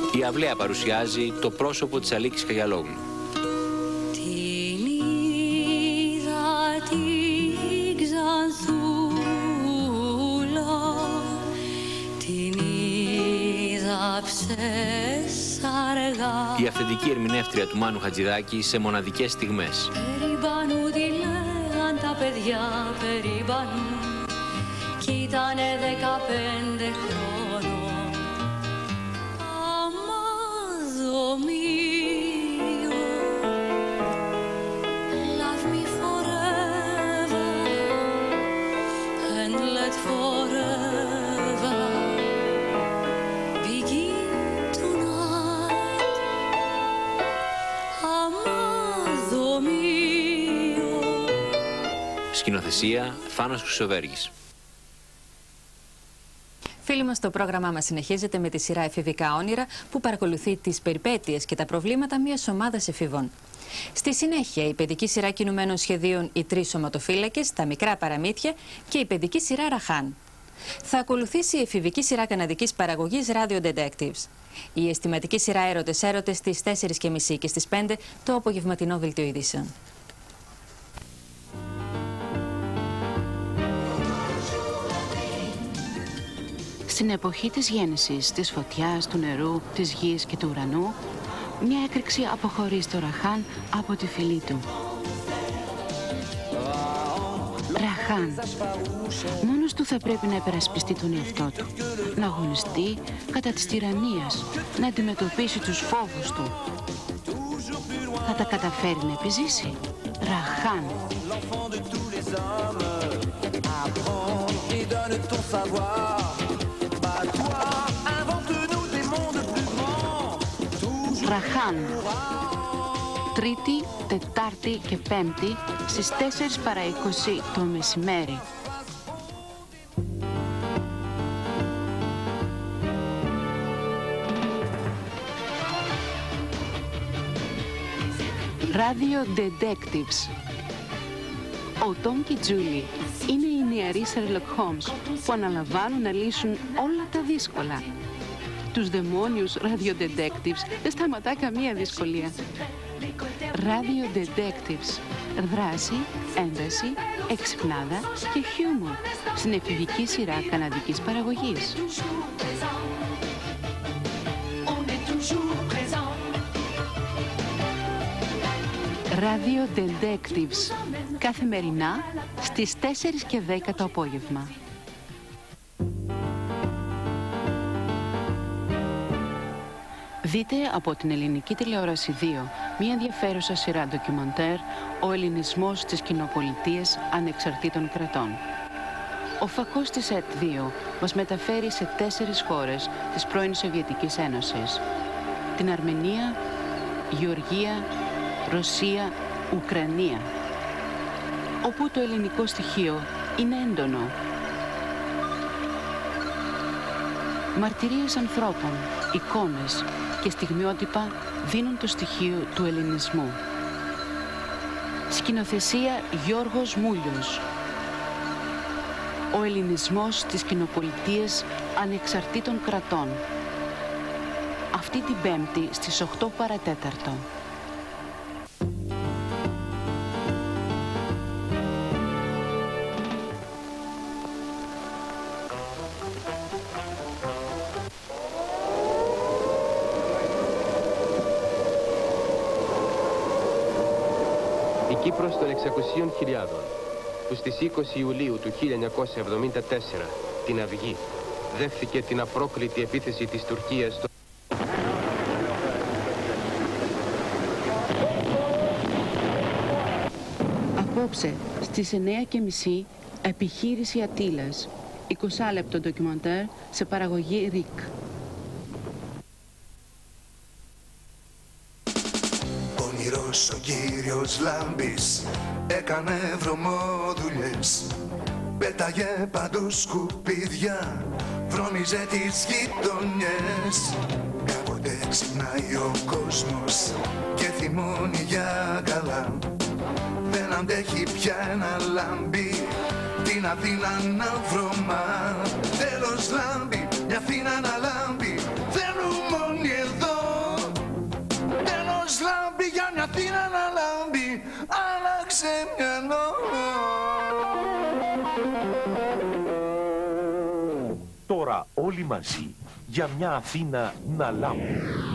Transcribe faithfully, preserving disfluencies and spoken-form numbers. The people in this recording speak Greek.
Η αυλαία παρουσιάζει το πρόσωπο της Αλίκης Καγιαλόγλου. Την είδα την Ξανθούλα, την είδα ψεσαργά. Η αυθεντική ερμηνεύτρια του Μάνου Χατζηδάκη σε μοναδικές στιγμές. Περίπανου τη λέγαν τα παιδιά, περίπανου κι ήτανε δεκαπέντε χρόνια. Σκηνοθεσία Φάνος Χρυσοβέργης. Φίλοι μας, το πρόγραμμά μας συνεχίζεται με τη σειρά Εφηβικά όνειρα που παρακολουθεί τις περιπέτειες και τα προβλήματα μιας ομάδας εφηβών. Στη συνέχεια, η παιδική σειρά κινουμένων σχεδίων Οι Τρεις Σωματοφύλακες, Τα Μικρά Παραμύθια και η παιδική σειρά Ραχάν. Θα ακολουθήσει η εφηβική σειρά καναδικής παραγωγής Radio Detectives. Η αισθηματική σειρά Έρωτες Έρωτες στις τέσσερις και μισή και στις πέντε το απογευματινό δελτίο ειδήσεων. Στην εποχή της γέννησης, της φωτιάς, του νερού, της γης και του ουρανού, μια έκρηξη αποχωρεί στο Ραχάν από τη φυλή του. Ραχάν. Μόνος του θα πρέπει να υπερασπιστεί τον εαυτό του, να αγωνιστεί κατά της τυραννίας, να αντιμετωπίσει τους φόβους του. Θα τα καταφέρει να επιζήσει. Ραχάν. Ραχάν. Τρίτη, Τετάρτη και Πέμπτη στις τέσσερις παρά είκοσι το μεσημέρι. Radio Detectives. Ο Τόμ και η Τζούλι είναι οι νεαροί Sherlock Holmes που αναλαμβάνουν να λύσουν όλα τα δύσκολα. Τους δαιμόνιους Radio Detectives δεν σταματά καμία δυσκολία. Radio Detectives. Δράση, ένταση, εξυπνάδα και χιούμορ στην εφηβική σειρά καναδικής παραγωγής. Radio Detectives. Καθημερινά στις τέσσερις και δέκα το απόγευμα. Δείτε από την ελληνική τηλεόραση δύο μια ενδιαφέρουσα σειρά ντοκιμαντέρ «Ο ελληνισμός στις κοινοπολιτείες ανεξαρτήτων κρατών». Ο φακός της ΕΤ δύο μας μεταφέρει σε τέσσερις χώρες της πρώην Σοβιετικής Ένωσης. Την Αρμενία, Γεωργία, Ρωσία, Ουκρανία, όπου το ελληνικό στοιχείο είναι έντονο. Μαρτυρίες ανθρώπων, εικόνες και στιγμιότυπα δίνουν το στοιχείο του ελληνισμού. Σκηνοθεσία Γιώργος Μούλιος. Ο ελληνισμός στις κοινοπολιτείες ανεξαρτήτων κρατών. Αυτή την Πέμπτη στις οκτώ παρατέταρτο. Η Κύπρος των εξακοσίων χιλιάδων, που στις είκοσι Ιουλίου του χίλια εννιακόσια εβδομήντα τέσσερα, την Αυγή, δέχθηκε την απρόκλητη επίθεση της Τουρκίας στο... Απόψε, στις εννέα και μισή, επιχείρηση Ατήλας, είκοσι λεπτό ντοκιμαντέρ σε παραγωγή ΡΙΚ. Ο κύριος Λάμπης έκανε βρωμόδουλειες, πέταγε παντού σκουπίδια, βρώμιζε τις γειτονιές. Κάποτε ξυπνάει ο κόσμος και θυμώνει για καλά, δεν αντέχει πια ένα λάμπη την Αθήνα να βρωμά. Τέλος λάμπη, μια Αθήνα να λάμπει, θέλουν μόνοι εδώ. για μια Αθήνα να λάμπει, άλλαξε μυαλό. Τώρα όλοι μαζί για μια Αθήνα να λάμπει.